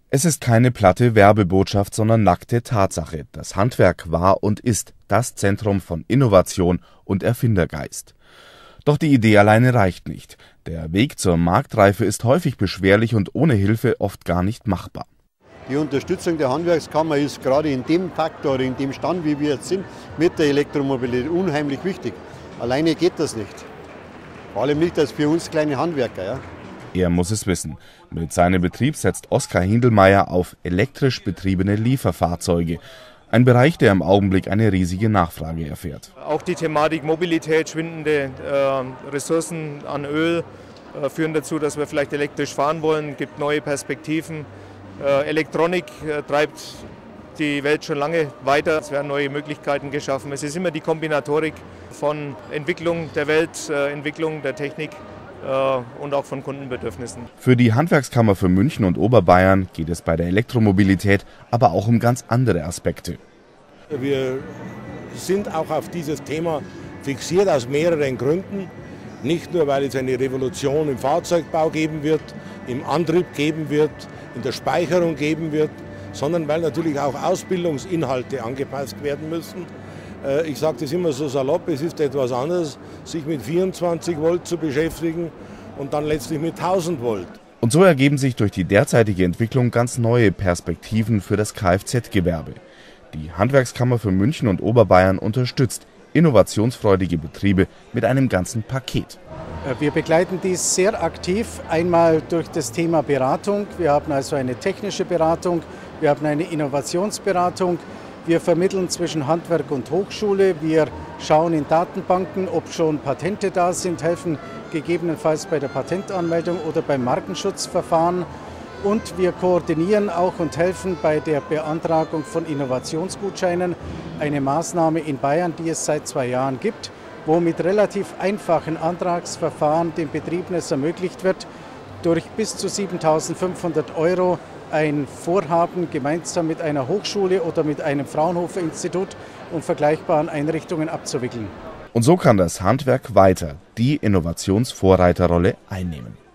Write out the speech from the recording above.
Es ist keine platte Werbebotschaft, sondern nackte Tatsache. Das Handwerk war und ist das Zentrum von Innovation und Erfindergeist. Doch die Idee alleine reicht nicht. Der Weg zur Marktreife ist häufig beschwerlich und ohne Hilfe oft gar nicht machbar. Die Unterstützung der Handwerkskammer ist gerade in dem Faktor, in dem Stand, wie wir jetzt sind, mit der Elektromobilität unheimlich wichtig. Alleine geht das nicht. Vor allem nicht als für uns kleine Handwerker. Ja. Er muss es wissen. Mit seinem Betrieb setzt Oskar Hindelmeier auf elektrisch betriebene Lieferfahrzeuge. Ein Bereich, der im Augenblick eine riesige Nachfrage erfährt. Auch die Thematik Mobilität, schwindende Ressourcen an Öl führen dazu, dass wir vielleicht elektrisch fahren wollen. Es gibt neue Perspektiven. Elektronik treibt die Welt schon lange weiter. Es werden neue Möglichkeiten geschaffen. Es ist immer die Kombinatorik von Entwicklung der Welt, Entwicklung der Technik und auch von Kundenbedürfnissen. Für die Handwerkskammer für München und Oberbayern geht es bei der Elektromobilität aber auch um ganz andere Aspekte. Wir sind auch auf dieses Thema fixiert aus mehreren Gründen. Nicht nur, weil es eine Revolution im Fahrzeugbau geben wird, im Antrieb geben wird, in der Speicherung geben wird, sondern weil natürlich auch Ausbildungsinhalte angepasst werden müssen. Ich sage das immer so salopp, es ist etwas anderes, sich mit 24 Volt zu beschäftigen und dann letztlich mit 1000 Volt. Und so ergeben sich durch die derzeitige Entwicklung ganz neue Perspektiven für das Kfz-Gewerbe. Die Handwerkskammer für München und Oberbayern unterstützt innovationsfreudige Betriebe mit einem ganzen Paket. Wir begleiten dies sehr aktiv, einmal durch das Thema Beratung. Wir haben also eine technische Beratung, wir haben eine Innovationsberatung. Wir vermitteln zwischen Handwerk und Hochschule, wir schauen in Datenbanken, ob schon Patente da sind, helfen gegebenenfalls bei der Patentanmeldung oder beim Markenschutzverfahren. Und wir koordinieren auch und helfen bei der Beantragung von Innovationsgutscheinen, eine Maßnahme in Bayern, die es seit 2 Jahren gibt, wo mit relativ einfachen Antragsverfahren den Betrieben es ermöglicht wird, durch bis zu 7.500 € ein Vorhaben gemeinsam mit einer Hochschule oder mit einem Fraunhofer-Institut und vergleichbaren Einrichtungen abzuwickeln. Und so kann das Handwerk weiter die Innovationsvorreiterrolle einnehmen.